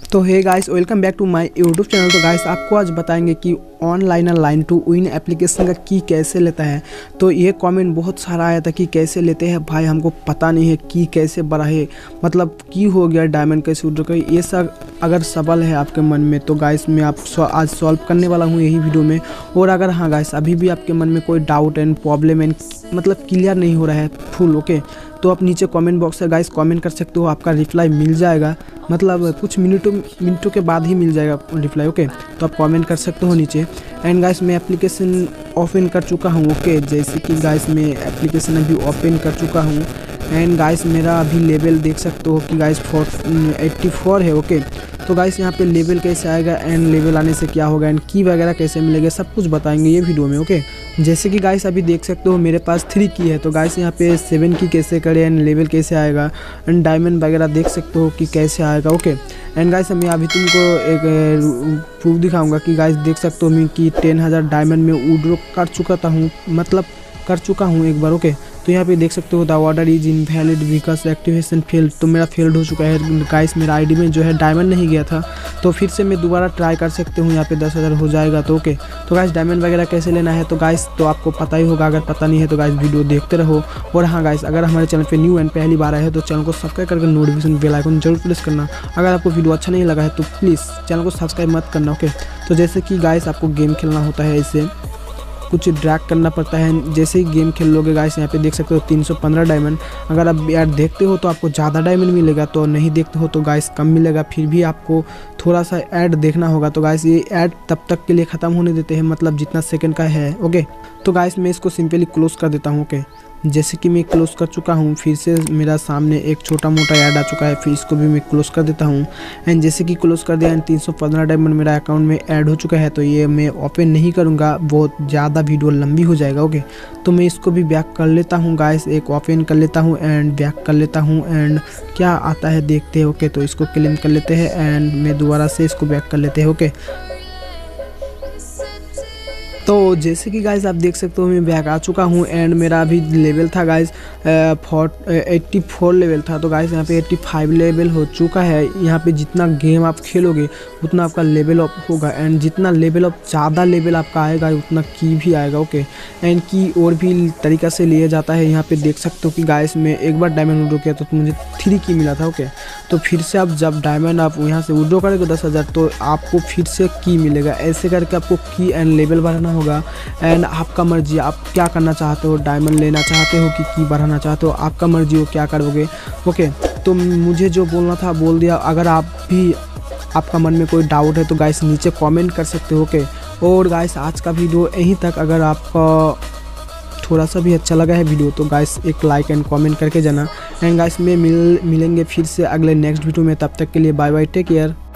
तो hey guys, welcome back to my YouTube channel. तो guys, आपको आज बताएंगे कि ऑनलाइनर लाइन टू विन एप्लीकेशन का की कैसे लेता है। तो ये कमेंट बहुत सारा आया था कि कैसे लेते हैं भाई, हमको पता नहीं है की कैसे बढ़ाए, मतलब की हो गया डायमंड कैसे उड़ गई। ये सब अगर सवाल है आपके मन में तो गाइस मैं आप आज सॉल्व करने वाला हूँ यही वीडियो में। और अगर हाँ गाइस अभी भी आपके मन में कोई डाउट एंड प्रॉब्लम एंड मतलब क्लियर नहीं हो रहा है फुल ओके, तो आप नीचे कमेंट बॉक्स है गाइस कमेंट कर सकते हो, आपका रिप्लाई मिल जाएगा, मतलब कुछ मिनटों के बाद ही मिल जाएगा रिप्लाई ओके। तो आप कमेंट कर सकते हो नीचे। एंड गाइस मैं एप्लीकेशन ओपन कर चुका हूँ ओके, जैसे कि गाइस मैं एप्लीकेशन अभी ओपन कर चुका हूँ। एंड गाइस मेरा अभी लेवल देख सकते हो कि गाइस 84 है ओके। तो गाइस यहाँ पे लेवल कैसे आएगा एंड लेवल आने से क्या होगा एंड की वगैरह कैसे मिलेगा सब कुछ बताएंगे ये वीडियो में ओके। जैसे कि गाइस अभी देख सकते हो मेरे पास 3 की है, तो गाइस यहाँ पे 7 की कैसे करें एंड लेवल कैसे आएगा एंड डायमंड वगैरह देख सकते हो कि कैसे आएगा ओके। एंड गाइस मैं अभी तुमको एक प्रूफ दिखाऊंगा कि गाइस देख सकते हो मैं कि 10,000 डायमंड में विड्रॉ कर चुका हूँ एक बार ओके। तो यहाँ पे देख सकते हो the order is invalid because activation failed, तो मेरा फेल्ड हो चुका है गाइस। मेरा आईडी में जो है डायमंड नहीं गया था, तो फिर से मैं दोबारा ट्राई कर सकती हूँ, यहाँ पे 10,000 हो जाएगा तो ओके। तो गाइस डायमंड वगैरह कैसे लेना है तो गाइस तो आपको पता ही होगा, अगर पता नहीं है तो गाइस वीडियो देखते रहो। और हाँ गाइस अगर हमारे चैनल पे न्यू एंड पहली बार आए हो तो चैनल को सब्सक्राइब करके नोटिफिकेशन बेल आइकन जरूर प्रेस करना। अगर आपको वीडियो अच्छा नहीं लगा है तो प्लीज़ चैनल को सब्सक्राइब मत करना ओके। तो जैसे कि गाइस आपको गेम खेलना होता है, इससे कुछ ड्रैग करना पड़ता है। जैसे ही गेम खेल लोगे गाइस यहाँ पे देख सकते हो 315 डायमंड। अगर आप ऐड देखते हो तो आपको ज़्यादा डायमंड मिलेगा, तो नहीं देखते हो तो गाइस कम मिलेगा। फिर भी आपको थोड़ा सा ऐड देखना होगा। तो गाइस ये ऐड तब तक के लिए ख़त्म होने देते हैं, मतलब जितना सेकंड का है ओके। तो गाइस मैं इसको सिंपली क्लोज कर देता हूँ ओके। जैसे कि मैं क्लोज कर चुका हूँ, फिर से मेरा सामने एक छोटा मोटा ऐड आ चुका है, फिर इसको भी मैं क्लोज कर देता हूँ। एंड जैसे कि क्लोज कर दिया एंड 315 डायमंड मेरा अकाउंट में ऐड हो चुका है। तो ये मैं ओपन नहीं करूँगा, बहुत ज़्यादा वीडियो लंबी हो जाएगा ओके। तो मैं इसको भी बैक कर लेता हूँ गाइस, एक ओपन कर लेता हूँ एंड बैक कर लेता हूँ एंड क्या आता है देखते हैं ओके। तो इसको क्लेम कर लेते हैं एंड मैं दोबारा से इसको बैक कर लेते हैं ओके। तो जैसे कि गाइस आप देख सकते हो मैं बैक आ चुका हूँ एंड मेरा अभी लेवल था गाइस 84 लेवल था। तो गाइस यहाँ पे 85 लेवल हो चुका है। यहाँ पे जितना गेम आप खेलोगे उतना आपका लेवल अप होगा एंड जितना लेवल अप ज़्यादा लेवल आपका आएगा उतना की भी आएगा ओके। एंड की और भी तरीक़ा से लिया जाता है। यहाँ पे देख सकते हो कि गाइस में एक बार डायमंड विड्रॉ किया तो मुझे 3 की मिला था ओके। तो फिर से आप जब डायमंड आप यहाँ से विड्रॉ करेंगे 10,000 तो आपको फिर से की मिलेगा। ऐसे करके आपको की एंड लेवल बढ़ाना होगा। एंड आपका मर्जी आप क्या करना चाहते हो, डायमंड लेना चाहते हो कि की बढ़ाना चाहते हो, आपका मर्जी हो क्या करोगे ओके। तो मुझे जो बोलना था बोल दिया। अगर आपका मन में कोई डाउट है तो गाइस नीचे कमेंट कर सकते हो ओके। और गाइस आज का वीडियो यहीं तक। अगर आपका थोड़ा सा भी अच्छा लगा है वीडियो तो गाइस एक लाइक एंड कमेंट करके जाना। एंड गाइस में मिलेंगे फिर से अगले नेक्स्ट वीडियो में, तब तक के लिए बाय बाय, टेक केयर।